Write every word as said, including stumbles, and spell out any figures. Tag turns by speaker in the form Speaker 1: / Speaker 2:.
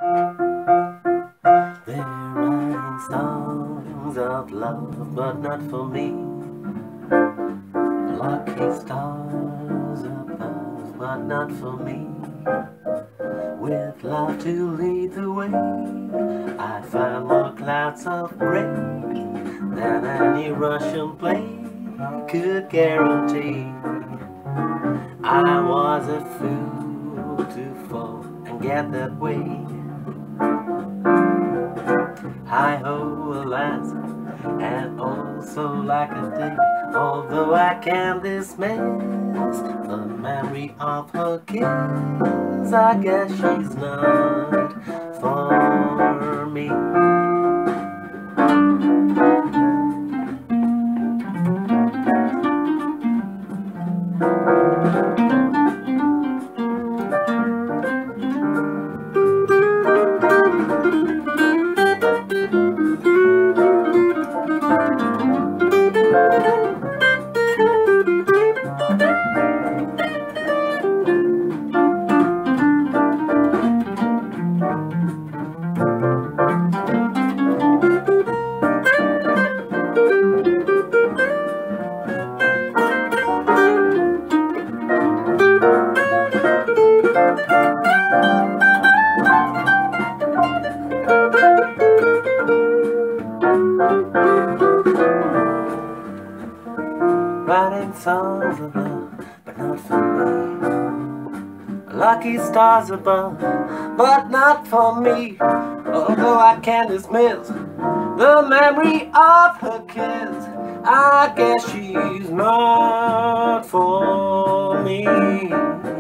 Speaker 1: They're writing songs of love, but not for me. Lucky stars above, but not for me. With love to lead the way, I find more clouds of gray than any Russian play could guarantee. I was a fool to fall and get that way. Hi-ho, alas, and also like a day. Although I can't dismiss the memory of her kiss, I guess she's not for me. Writing songs of love, but not for me. Lucky stars above, but not for me. Although I can't dismiss the memory of her kiss, I guess she's not for me.